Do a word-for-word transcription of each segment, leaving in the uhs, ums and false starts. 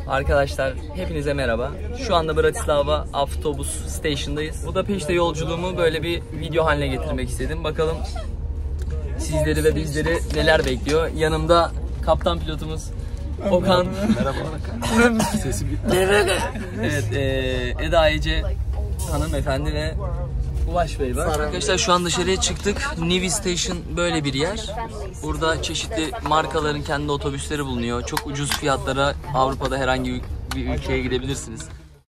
Arkadaşlar hepinize merhaba. Şu anda Bratislava Autobus Station'dayız. Budapeşte yolculuğumu böyle bir video haline getirmek istedim. Bakalım sizleri ve bizleri neler bekliyor. Yanımda kaptan pilotumuz Okan. Merhaba. Sesi bir... Evet, e, Eda Ece hanımefendi ve Ulaş Bey var. Arkadaşlar şu an dışarıya çıktık. Nivi Station böyle bir yer. Burada çeşitli markaların kendi otobüsleri bulunuyor. Çok ucuz fiyatlara Avrupa'da herhangi bir ülkeye gidebilirsiniz.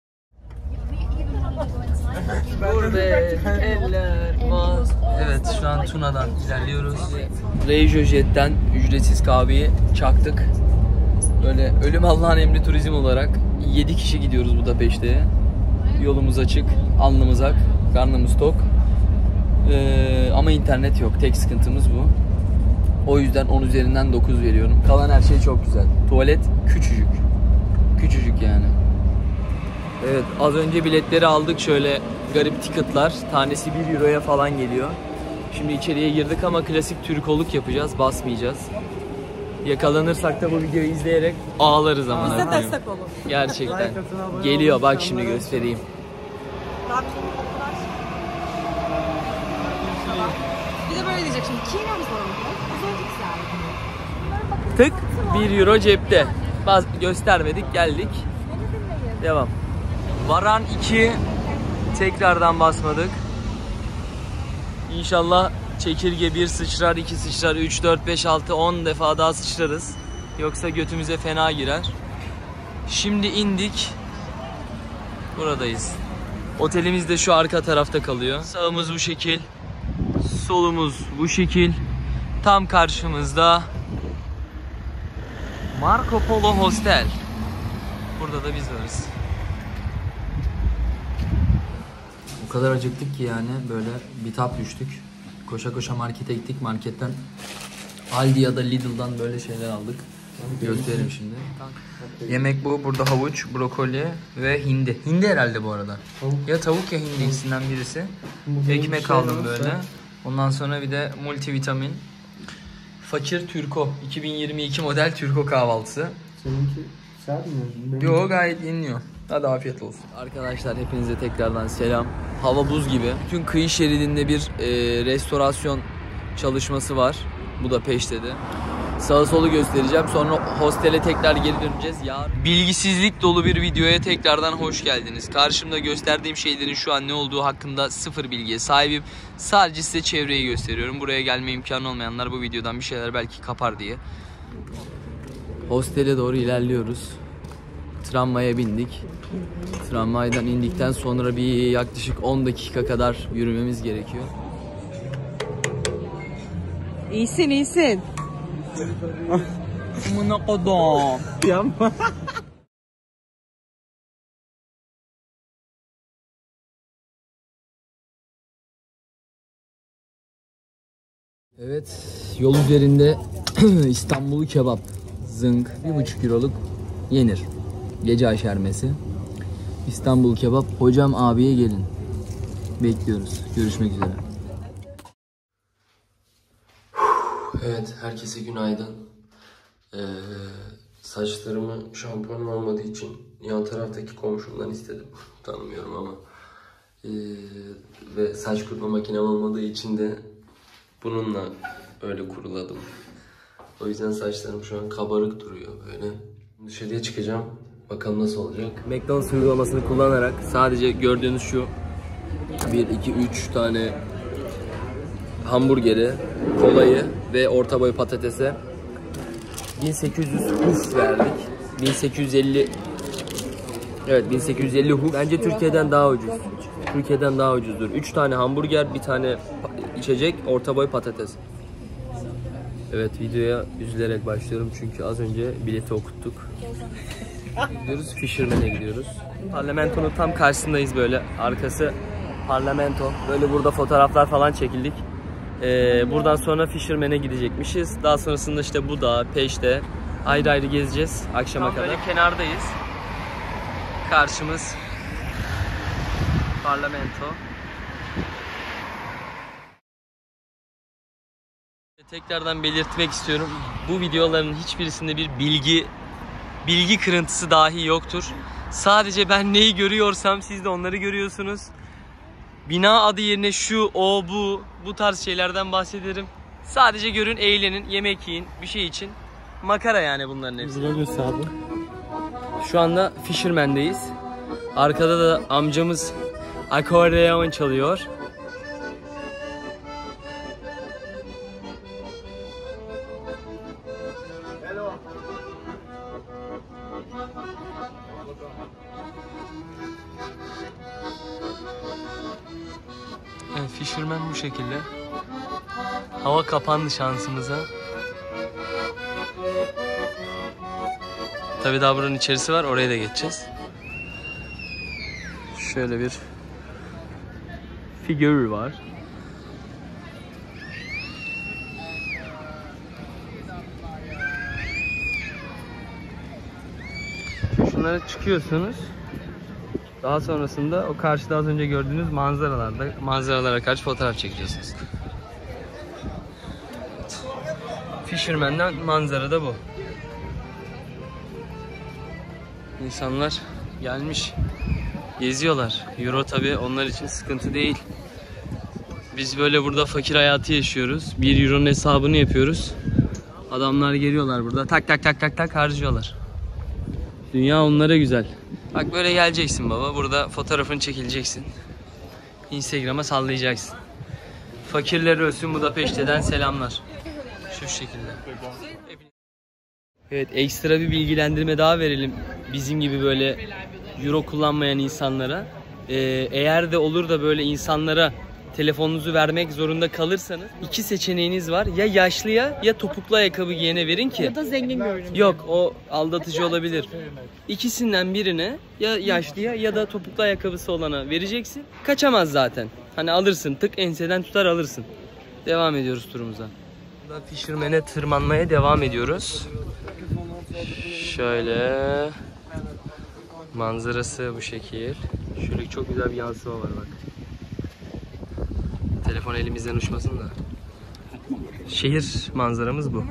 Burada eller var. Evet, şu an Tuna'dan ilerliyoruz. RegioJet'ten ücretsiz kahveyi çaktık. Böyle ölüm Allah'ın emri turizm olarak yedi kişi gidiyoruz Budapeşte'ye. Yolumuz açık, alnımız ak, karnımız tok. Ee, ama internet yok. Tek sıkıntımız bu. O yüzden on üzerinden dokuz veriyorum. Kalan her şey çok güzel. Tuvalet küçücük. Küçücük yani. Evet, az önce biletleri aldık, şöyle garip ticketlar. Tanesi bir euroya falan geliyor. Şimdi içeriye girdik ama klasik Türkoluk yapacağız. Basmayacağız. Yakalanırsak da bu videoyu izleyerek ağlarız ama. Bize destek olun. Gerçekten. Geliyor, bak şimdi göstereyim. Bir de böyle diyecek şimdi. Kino musun? Tık bir euro cepte. Baz göstermedik, geldik. Devam. Varan iki. Tekrardan basmadık. İnşallah çekirge bir sıçrar, iki sıçrar, üç, dört, beş, altı, on defa daha sıçrarız. Yoksa götümüze fena girer. Şimdi indik. Buradayız. Otelimiz de şu arka tarafta kalıyor. Sağımız bu şekil. Solumuz bu şekil. Tam karşımızda Marco Polo Hostel. Burada da biz varız. O kadar acıktık ki yani böyle bitap düştük. Koşa koşa markete gittik. Marketten Aldi ya da Lidl'dan böyle şeyler aldık. Göstereyim şimdi. Yemek bu. Burada havuç, brokoli ve hindi. Hindi herhalde bu arada. Ya tavuk ya hindi, ikisinden birisi. Ekmek aldım böyle. Ondan sonra bir de multivitamin. Fakir Türko. iki bin yirmi iki model Türko kahvaltısı. Seninki sermiyor. Yo, gayet yeniliyor. Hadi afiyet olsun. Arkadaşlar hepinize tekrardan selam. Hava buz gibi. Bütün kıyı şeridinde bir e, restorasyon çalışması var Budapeşte'de. Sağa solu göstereceğim. Sonra hostele tekrar geri döneceğiz. Yarın bilgisizlik dolu bir videoya tekrardan hoş geldiniz. Karşımda gösterdiğim şeylerin şu an ne olduğu hakkında sıfır bilgiye sahibim. Sadece size çevreyi gösteriyorum. Buraya gelme imkanı olmayanlar bu videodan bir şeyler belki kapar diye. Hostele doğru ilerliyoruz. Tramvaya bindik. Tramvaydan indikten sonra bir yaklaşık on dakika kadar yürümemiz gerekiyor. İyisin iyisin. Amına kodum. Yapma. Evet, yol üzerinde İstanbul kebap, zınk, bir buçuk euroluk yenir. Gece aşermesi. İstanbul kebap, hocam abiye gelin. Bekliyoruz. Görüşmek üzere. Evet, herkese günaydın. Ee, saçlarımı şampuan olmadığı için yan taraftaki komşumdan istedim. Tanımıyorum ama. Ee, ve saç kurutma makinem olmadığı için de bununla öyle kuruladım. O yüzden saçlarım şu an kabarık duruyor böyle. Dışarıya çıkacağım. Bakalım nasıl olacak. McDonald's uygulamasını kullanarak sadece gördüğünüz şu bir, iki, üç tane hamburgeri, kolayı ve orta boy patatese bin sekiz yüz huf verdik. bin sekiz yüz elli. Evet, bin sekiz yüz elli huf. Bence Türkiye'den daha ucuz. Türkiye'den daha ucuzdur. üç tane hamburger, bir tane içecek, orta boy patates. Evet, videoya üzülerek başlıyorum çünkü az önce bileti okuttuk. Gidiyoruz, Fisherman'e gidiyoruz. Parlamentonun tam karşısındayız böyle. Arkası parlamento. Böyle burada fotoğraflar falan çekildik. Ee, buradan sonra Fisherman'e gidecekmişiz. Daha sonrasında işte Buda, Peşte ayrı ayrı gezeceğiz akşama tam kadar. Böyle kenardayız. Karşımız parlamento. Tekrardan belirtmek istiyorum. Bu videoların hiçbirisinde bir bilgi bilgi kırıntısı dahi yoktur. Sadece ben neyi görüyorsam siz de onları görüyorsunuz. Bina adı yerine şu, o, bu, bu tarz şeylerden bahsederim. Sadece görün, eğlenin, yemek yiyin, bir şey için. Makara yani bunların hepsi. Şu anda Fisherman'deyiz. Arkada da amcamız akordeon çalıyor. Evet, Fisherman bu şekilde. Hava kapandı şansımıza. Tabii daha buranın içerisi var, oraya da geçeceğiz. Şöyle bir figür var. Şunlara çıkıyorsunuz. Daha sonrasında o karşıda az önce gördüğünüz manzaralarda manzaralara karşı fotoğraf çekiyorsunuz. Fisherman'dan manzara da bu. İnsanlar gelmiş, geziyorlar. Euro tabii onlar için sıkıntı değil. Biz böyle burada fakir hayatı yaşıyoruz. Bir euronun hesabını yapıyoruz. Adamlar geliyorlar burada, tak tak tak tak tak harcıyorlar. Dünya onlara güzel. Bak böyle geleceksin baba, burada fotoğrafını çekileceksin. Instagram'a sallayacaksın. Fakirler ölsün Budapeşte'den selamlar. Şu şekilde. Evet, ekstra bir bilgilendirme daha verelim bizim gibi böyle euro kullanmayan insanlara. Ee, eğer de olur da böyle insanlara telefonunuzu vermek zorunda kalırsanız iki seçeneğiniz var. Ya yaşlıya ya topuklu ayakkabı giyene verin ki. Ya da zengin görünüm. Yok, o aldatıcı olabilir. İkisinden birine, ya yaşlıya ya da topuklu ayakkabısı olana vereceksin. Kaçamaz zaten. Hani alırsın, tık enseden tutar alırsın. Devam ediyoruz turumuza. Burada Fisherman'e tırmanmaya devam ediyoruz. Şöyle manzarası bu şekil. Şöyle çok güzel bir yansıma var bak. Telefon elimizden uçmasın da. Şehir manzaramız bu.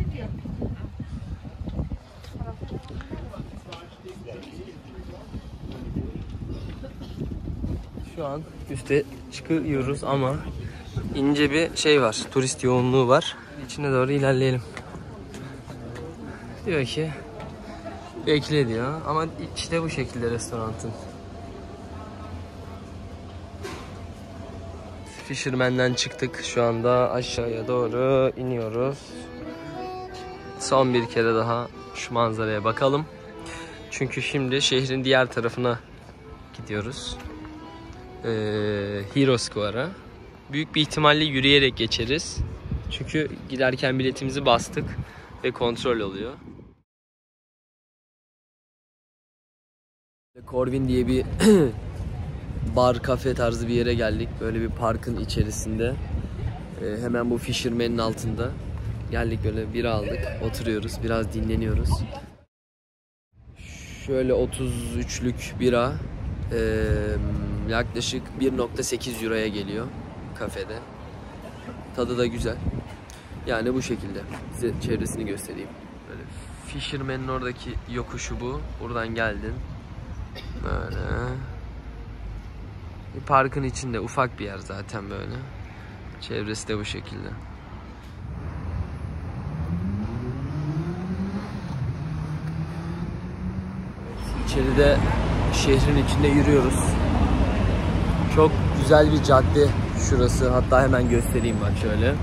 Şu an üste çıkıyoruz ama ince bir şey var. Turist yoğunluğu var. İçine doğru ilerleyelim. Diyor ki bekle diyor ama işte bu şekilde restoranın. Fisherman'den çıktık, şu anda aşağıya doğru iniyoruz. Son bir kere daha şu manzaraya bakalım. Çünkü şimdi şehrin diğer tarafına gidiyoruz. Ee, Hero Square'a. Büyük bir ihtimalle yürüyerek geçeriz. Çünkü giderken biletimizi bastık ve kontrol oluyor. Corvin diye bir bar, kafe tarzı bir yere geldik. Böyle bir parkın içerisinde. Ee, hemen bu Fisherman'in altında. Geldik, böyle bira aldık. Oturuyoruz, biraz dinleniyoruz. Şöyle otuz üçlük bira. Ee, yaklaşık bir nokta sekiz euroya geliyor kafede. Tadı da güzel. Yani bu şekilde. Size çevresini göstereyim. Böyle Fisherman'in oradaki yokuşu bu. Buradan geldin. Böyle. Bir parkın içinde, ufak bir yer zaten böyle. Çevresi de bu şekilde. İçeride şehrin içinde yürüyoruz. Çok güzel bir cadde şurası. Hatta hemen göstereyim bak şöyle.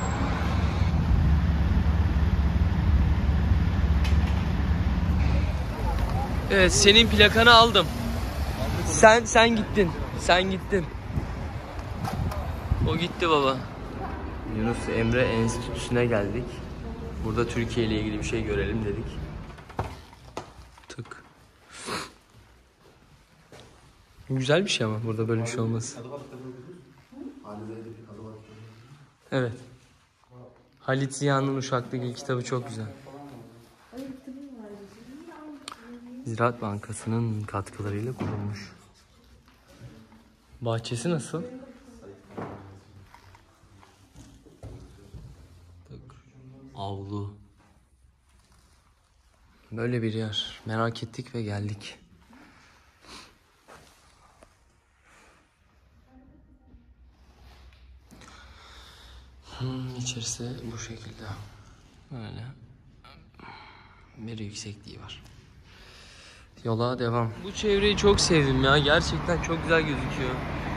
Evet, senin plakanı aldım. Sen sen gittin. Sen gittin. O gitti baba. Yunus Emre Enstitüsü'ne geldik. Burada Türkiye ile ilgili bir şey görelim dedik. Tık. Güzel bir şey ama burada böyle bir şey olması. Evet. Halit Ziya'nın Uşak'taki kitabı çok güzel. Ziraat Bankası'nın katkılarıyla kurulmuş. Bahçesi nasıl? Avlu. Böyle bir yer. Merak ettik ve geldik. Hmm, içerisi bu şekilde. Böyle bir yüksekliği var. Yola devam. Bu çevreyi çok sevdim ya. Gerçekten çok güzel gözüküyor.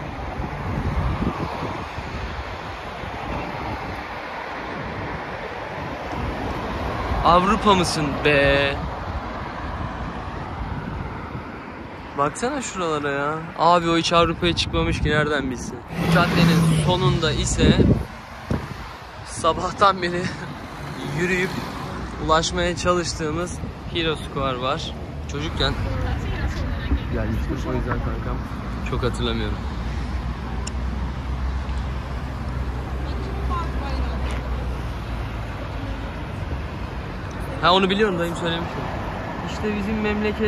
Avrupa mısın be? Baksana şuralara ya. Abi o hiç Avrupa'ya çıkmamış ki nereden bilsin. Caddenin sonunda ise sabahtan beri yürüyüp ulaşmaya çalıştığımız Hero Square var. Çocukken gelmiştim o yüzden kankam çok hatırlamıyorum. Ha onu biliyorum, dayım söylemiştim. İşte bizim memleket.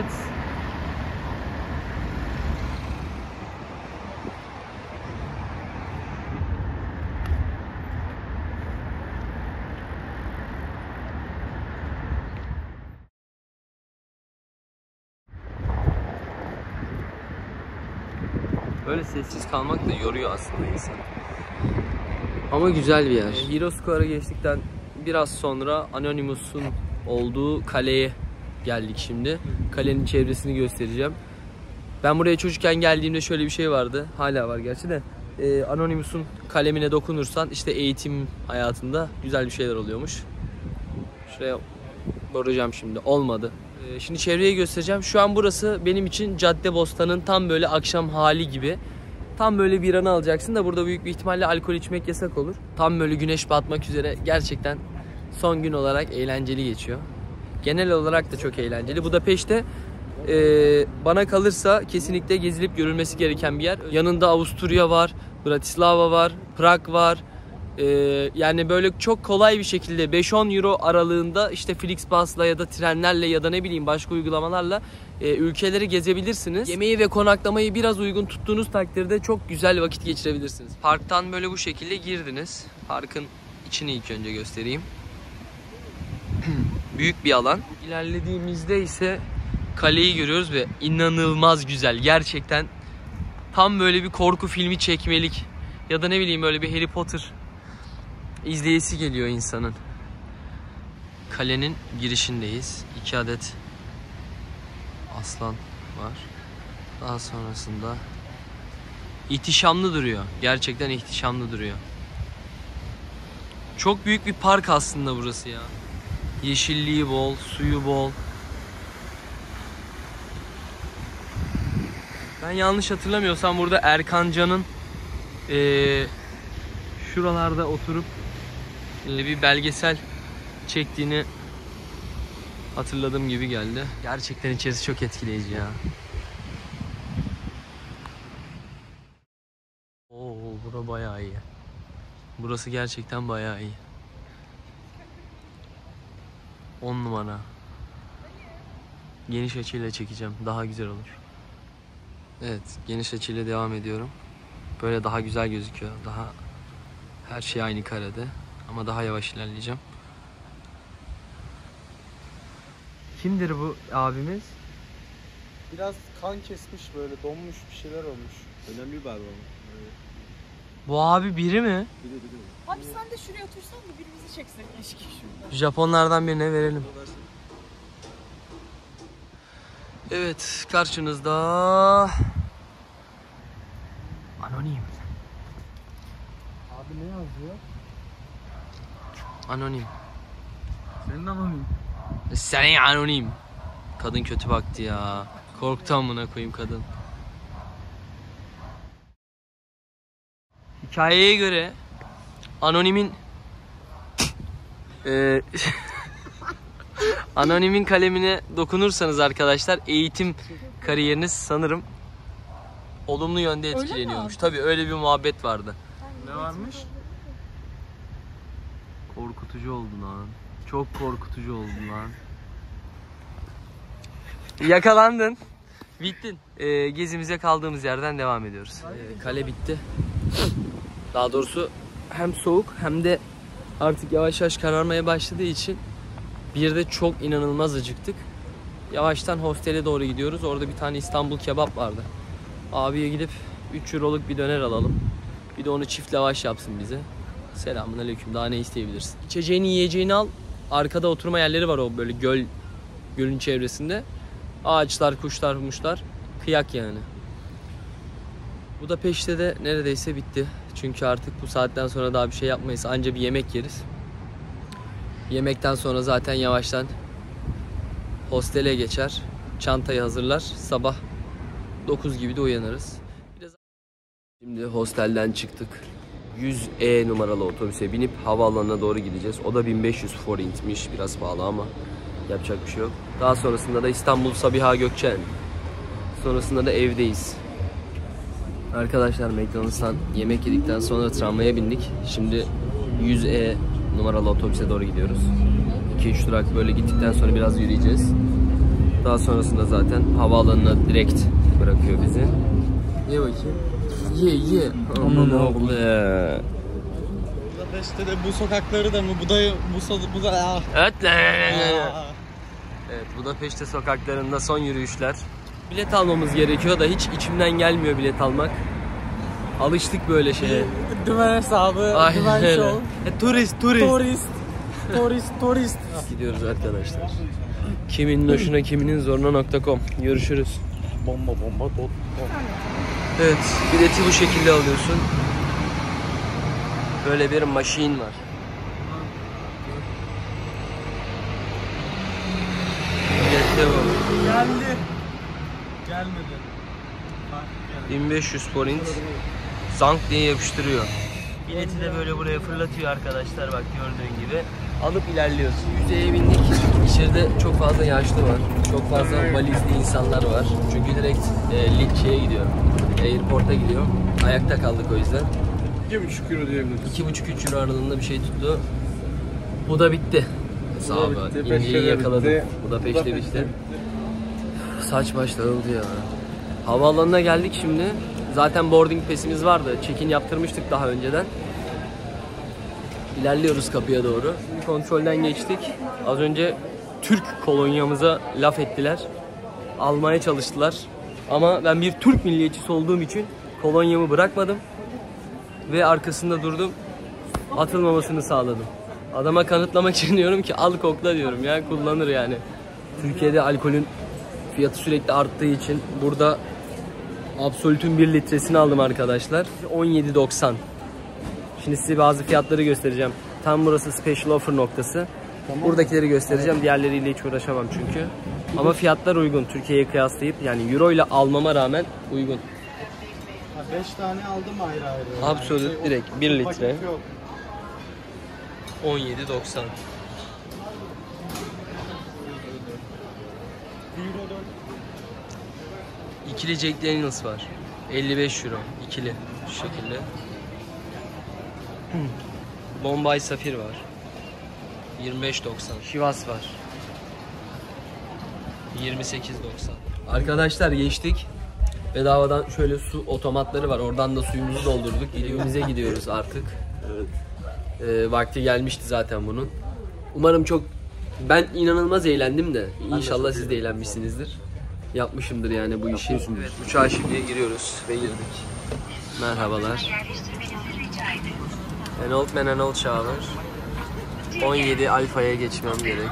Böyle sessiz kalmak da yoruyor aslında insan. Ama güzel bir yer. Hero Square'a geçtikten biraz sonra Anonymous'un olduğu kaleye geldik şimdi. Kalenin çevresini göstereceğim. Ben buraya çocukken geldiğimde şöyle bir şey vardı. Hala var gerçi de. Ee, Anonymous'un kalemine dokunursan işte eğitim hayatında güzel bir şeyler oluyormuş. Şuraya vuracağım şimdi. Olmadı. Ee, şimdi çevreyi göstereceğim. Şu an burası benim için Caddebostan'ın tam böyle akşam hali gibi. Tam böyle bir anı alacaksın da burada büyük bir ihtimalle alkol içmek yasak olur. Tam böyle güneş batmak üzere, gerçekten son gün olarak eğlenceli geçiyor. Genel olarak da çok eğlenceli. Budapeşte e, bana kalırsa kesinlikle gezilip görülmesi gereken bir yer. Yanında Avusturya var, Bratislava var, Prag var. E, yani böyle çok kolay bir şekilde beş on euro aralığında işte Flixbus'la ya da trenlerle ya da ne bileyim başka uygulamalarla e, ülkeleri gezebilirsiniz. Yemeği ve konaklamayı biraz uygun tuttuğunuz takdirde çok güzel vakit geçirebilirsiniz. Parktan böyle bu şekilde girdiniz. Parkın içini ilk önce göstereyim. Büyük bir alan. İlerlediğimizde ise kaleyi görüyoruz ve inanılmaz güzel. Gerçekten tam böyle bir korku filmi çekmelik ya da ne bileyim böyle bir Harry Potter izleyesi geliyor insanın. Kalenin girişindeyiz. İki adet aslan var. Daha sonrasında ihtişamlı duruyor. Gerçekten ihtişamlı duruyor. Çok büyük bir park aslında burası ya. Yeşilliği bol, suyu bol. Ben yanlış hatırlamıyorsam burada Erkan Can'ın ee, şuralarda oturup ee, bir belgesel çektiğini hatırladığım gibi geldi. Gerçekten içerisi çok etkileyici ya. Oo, bura bayağı iyi. Burası gerçekten bayağı iyi. on numara. Geniş açıyla çekeceğim. Daha güzel olur. Evet, geniş açıyla devam ediyorum. Böyle daha güzel gözüküyor. Daha her şey aynı karede. Ama daha yavaş ilerleyeceğim. Kimdir bu abimiz? Biraz kan kesmiş, böyle donmuş, bir şeyler olmuş. Önemli bir abi ama. Evet. Bu abi biri mi? Biri biri. Abi sen de şuraya otursan da birimizi çeksek keşke şurada. Japonlardan birine verelim. Evet, karşınızda anonim. Abi ne yazıyor? Anonim. Senin anonim. Sen anonim. Kadın kötü baktı ya. Korktu amına koyayım kadın. Hikayeye göre anonimin e, anonimin kalemine dokunursanız arkadaşlar eğitim kariyeriniz sanırım olumlu yönde etkileniyormuş. Tabii öyle bir muhabbet vardı. Ne varmış? Korkutucu oldu lan. Çok korkutucu oldu lan. Yakalandın. Bittin. Ee, gezimize kaldığımız yerden devam ediyoruz. Ee, kale bitti. Daha doğrusu hem soğuk hem de artık yavaş yavaş kararmaya başladığı için bir de çok inanılmaz acıktık. yavaştan hostele doğru gidiyoruz. Orada bir tane İstanbul kebap vardı. Abiye gidip üç euroluk bir döner alalım. Bir de onu çift lavaş yapsın bize. Selamünaleyküm. Daha ne isteyebilirsin? İçeceğini, yiyeceğini al. Arkada oturma yerleri var, o böyle göl, gölün çevresinde. Ağaçlar, kuşlar, muşlar. Kıyak yani. Bu da peşte de neredeyse bitti. Çünkü artık bu saatten sonra daha bir şey yapmayız. Anca bir yemek yeriz. Yemekten sonra zaten yavaştan hostele geçer. Çantayı hazırlar. Sabah dokuz gibi de uyanırız. Biraz... Şimdi hostelden çıktık. yüz E numaralı otobüse binip havaalanına doğru gideceğiz. O da bin beş yüz forintmiş. Biraz pahalı ama yapacak bir şey yok. Daha sonrasında da İstanbul Sabiha Gökçen. Sonrasında da evdeyiz. Arkadaşlar McDonald's'tan yemek yedikten sonra tramvaya bindik. Şimdi yüz E numaralı otobüse doğru gidiyoruz. iki üç durak böyle gittikten sonra biraz yürüyeceğiz. Daha sonrasında zaten havaalanına direkt bırakıyor bizi. Ye bakayım. Ye ye. Aman oğlum. Budapeşte de bu sokakları da mı? Bu da bu so bu da. Evet. Evet, Budapeşte sokaklarında son yürüyüşler. Bilet almamız gerekiyor da hiç içimden gelmiyor bilet almak. Alıştık böyle şeye. Dümen hesabı, Aynen dümen öyle. show. E, turist, turist. Turist. Turist, turist. Gidiyoruz arkadaşlar. Kiminin hoşuna kiminin zoruna nokta com. Görüşürüz. Bomba bomba dot. Evet, bileti bu şekilde alıyorsun. Böyle bir machine var. Bilette bu. Geldi. Gelmedi. bin beş yüz forint. Zank diye yapıştırıyor. Bileti de böyle buraya fırlatıyor arkadaşlar, bak gördüğün gibi. Alıp ilerliyorsun. Yüzeye bindik. İçeride çok fazla yaşlı var. Çok fazla valizli insanlar var. Çünkü direkt e, şeye gidiyor. Airport'a gidiyor. Ayakta kaldık o yüzden. iki buçuk euro diyebiliriz. iki buçuk üç euro aralığında bir şey tuttu. Bu da bitti. Sağ ol. İnceyi yakaladım. Bu da peşte bitti. Saç baş dağıldı ya. Havaalanına geldik şimdi. Zaten boarding pass'imiz vardı. Check-in yaptırmıştık daha önceden. İlerliyoruz kapıya doğru. Şimdi kontrolden geçtik. Az önce Türk kolonyamıza laf ettiler. Almaya çalıştılar. Ama ben bir Türk milliyetçisi olduğum için kolonyamı bırakmadım. Ve arkasında durdum. Atılmamasını sağladım. Adama kanıtlamak için diyorum ki al kokla diyorum ya, kullanır yani. Türkiye'de alkolün fiyatı sürekli arttığı için burada Absolut'un bir litresini aldım arkadaşlar. on yedi doksan. Şimdi size bazı fiyatları göstereceğim. Tam burası special offer noktası. Tamam. Buradakileri göstereceğim. Diğerleriyle hiç uğraşamam çünkü. Ama fiyatlar uygun. Türkiye'ye kıyaslayıp yani euro ile almama rağmen uygun. beş tane aldım ayrı ayrı. Absolut yani. şey, direkt bir litre. Yok. on yedi doksan. İkili Jack Daniels var. elli beş euro. İkili. Şu şekilde. Bombay Safir var. yirmi beş doksan. Chivas var. yirmi sekiz doksan. Arkadaşlar geçtik. Bedavadan şöyle su otomatları var. Oradan da suyumuzu doldurduk. Evimize gidiyoruz artık. Evet. Ee, vakti gelmişti zaten bunun. Umarım çok... Ben inanılmaz eğlendim de. İnşallah siz de eğlenmişsinizdir. Yapmışımdır yani bu işi. Evet, uçağa şimdi giriyoruz ve girdik. Merhabalar. An old man, an old shower. on yedi alfaya geçmem gerek.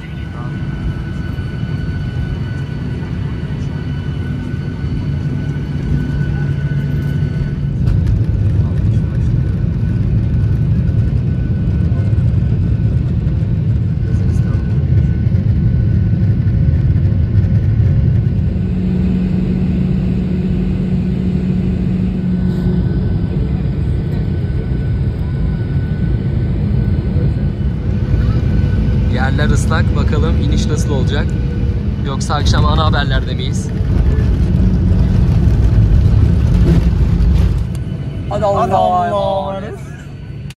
Yerler ıslak. Bakalım iniş nasıl olacak? Yoksa akşam ana haberlerde miyiz? Hadi Allah'a emanet.